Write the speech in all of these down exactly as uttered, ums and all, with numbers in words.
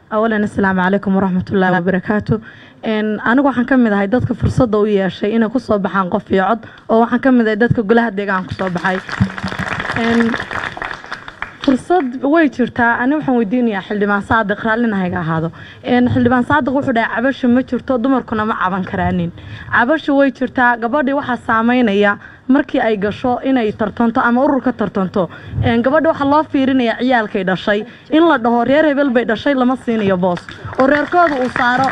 أولا السلام عليكم ورحمة الله وبركاته. إن أنا waxaan ka mid ahay dadka fursada u yeeshay inay ku soo baxaan qof iyo cod oo waxaan ka mid ahay dadka golaha deegaanka ku soo baxay. In fursad way jirtaa ani waxaan weydiinayaa xildhibaan Saadiq raallinahayga ahaado. In xildhibaan Saadiq wuxuu dhahay cabasho ma jirto dumarkuna ma caban karaanin. Cabasho way jirtaa gabadhii waxa saameynaya markii ay gasho inay tartanto ama urur ka tartanto een gabadha waxa loo fiirinaya ciyaalkay dhashay in la dhaho reer hebel bay dhashay lama siinayo boos oo reerkooda uu saaro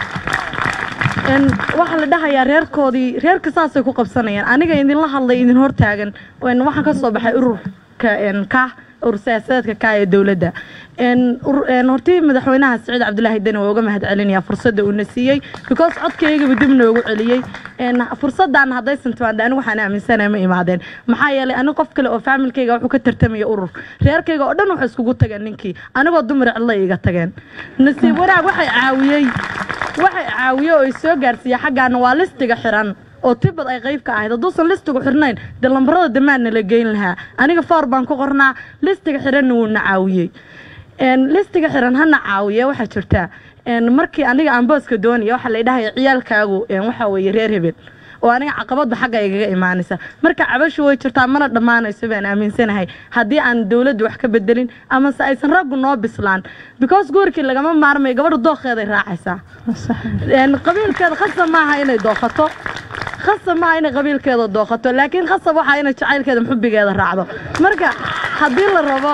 een waxa la dhahayaa reerkoodii reerka saasay ku qabsanayaan aniga idin la hadlay idin hor taagan een waxaan ka soo baxay ururka een ka urursaadka ka ee dawladda een een hortii madaxweynaha Saciid Cabdullaahi Dani waa uga mahad celinaya fursadda uu nasiyay because codkayga dib noogu celiyay een fursaddan haday santaan anigu waxaan aaminsanahay ma imaadeen maxaa yeelay aniga qof kale oo familkayga wuxuu ka tartamay urur reerkayga oo dhan waxa iskugu tagan ninkii anigoo dumar cilla iga tageen nasiib wanaag waxay caawiyay waxay caawiyay oo soo gaarsiiyay xaggan waa listiga xiran oo tibad ay qayb ka ahayd haduusan listigu xirnayn de lambarada damaadna la geyn lahaa aniga four baan ku qornaa listiga xiran wuu na caawiyay een listiga xiran hana caawiye waxa jirta een markii aniga aan booska doonay waxa la dhahay ciyaalkaagu een waxa weeye reer hebel oo aniga caqabad xagga igaga iimaanaysa marka cabasho way jirtaa mana dhamaanayso baan aaminsanahay hadii aan dawladdu wax ka bedelin ama sa aysan raggu noo bislaan because goorkii lagama maarmay gabadhu dooqeeda raacaysa een qabiilkeeda khasab ma aha inay dooqato khasab ma aha inay qabiilkeeda dooqato laakiin khasab waxa inay jacaylkeeda xubbigeeda raacdo marka hadii la rabo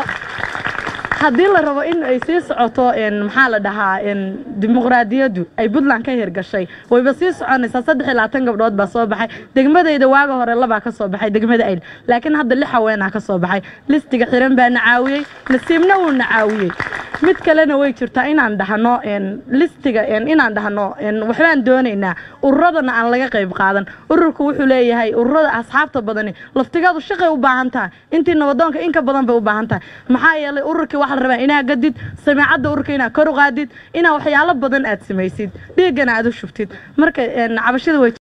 hadii la rabo in ay sii socoto in maxaa la dhahaa in dimuqraadiyadu ay Puntland ka hirgashay wayba sii soconaysaa saddex iyo labaatan gabdhood baa soo baxay degmadayda waaga hore laba ka soo baxay degmada ayl laakiin hadda lix haween ah ka soo baxay listiga xiran baa nacaawiyay nasiibna uu nacaawiyay mid kalena way jirtaa inaan dhahno in listiga in inaan dhahno in waxaan doonaynaa ururadana aan laga qayb qaadan ururku wuxuu leeyahay ururada asxaabta badani laftigadu shaqay u baahan tahay intii nabadoonka in ka badan bay u baahan tahay maxaa yeelay ururkii waxa la rabaa inaa gadid samiicada ururka inaa kor u qaadid inaa waxyaalo badan aad samaysid dhiigana aad u shubtid marka cabashada way